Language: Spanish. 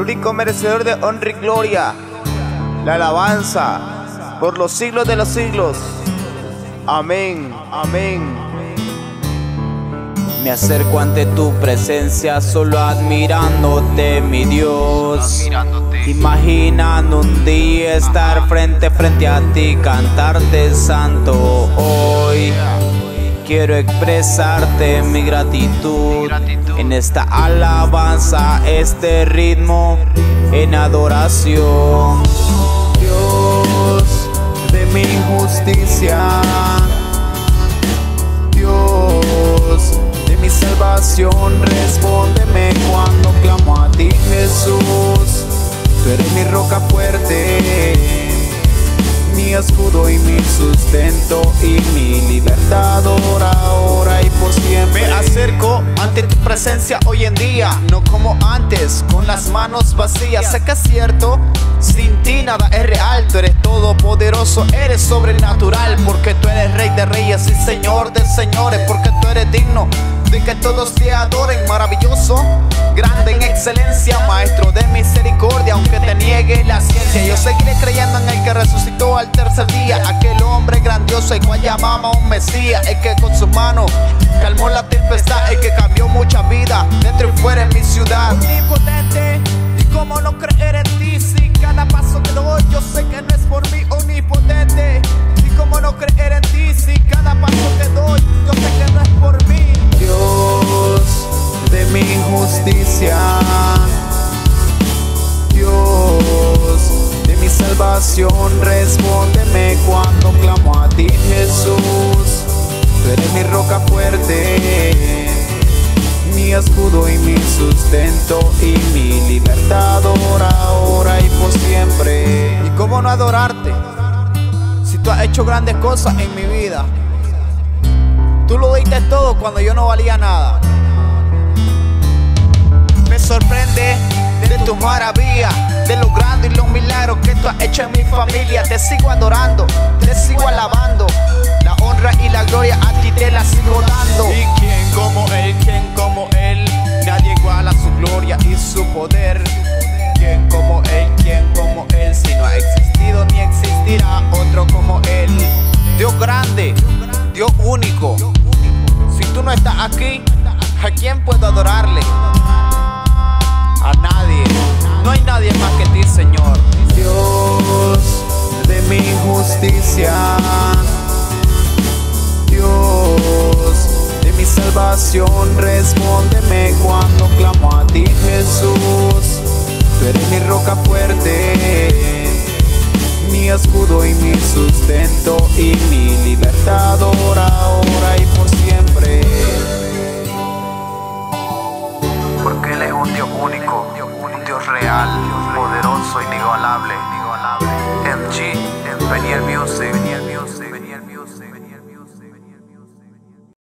único merecedor de honra y gloria, la alabanza por los siglos de los siglos. Amén, amén. Me acerco ante tu presencia solo admirándote, mi Dios, imaginando un día estar frente a ti, cantarte santo. Hoy quiero expresarte mi gratitud en esta alabanza, este ritmo en adoración. Dios de mi justicia, Dios de mi salvación, respóndeme cuando clamo a ti, Jesús. Tú eres mi roca fuerte, mi escudo y mi sustento y mi libertador ahora y por siempre. Me acerco ante tu presencia hoy en día, no como antes, con las manos vacías. Sé que es cierto, sin ti nada es real. Tú eres todopoderoso, eres sobrenatural, porque tú eres Rey de reyes y Señor de señores, porque tú eres digno de que todos te adoren. Maravilloso, grande en excelencia, maestro de misericordia, aunque te niegue la ciencia, yo seguiré creyendo en el que resucitó al tercer día, aquel hombre grandioso el cual llamamos un Mesías, el que con su mano calmó la tempestad, el que cambió mucha vida dentro y fuera en mi ciudad. Omnipotente, y cómo no creer en ti si cada paso que doy yo sé que no es por mí. Omnipotente, y cómo no creer en ti si cada paso que doy yo sé que no es por mí. Dios de mi justicia, Dios de mi salvación, respóndeme cuando clamo a ti, Jesús. Tú eres mi roca fuerte, mi escudo y mi sustento y mi libertador ahora y por siempre. ¿Y cómo no adorarte si tú has hecho grandes cosas en mi vida? Tú lo diste todo cuando yo no valía nada. Me sorprende de tu maravilla, de lo grande y los milagros que tú has hecho en mi familia. Te sigo adorando, te sigo alabando, la honra y la gloria a ti te la sigo dando. ¿Y quién como él? ¿Quién como él? Nadie iguala su gloria y su poder. ¿Quién como él? ¿Quién como él? Si no ha existido ni existirá otro como él. Dios grande, Dios único. Si tú no estás aquí, ¿a quién puedo adorarle? A nadie. No hay nadie más que ti, Señor. Dios de mi justicia, Dios de mi salvación, respóndeme cuando clamo a ti, Jesús. Tú eres mi roca fuerte, mi escudo y mi sustento y mi libertador ahora y por siempre. Porque Él es un Dios único, un Dios real, poderoso, inigualable. MG, Peniel Music.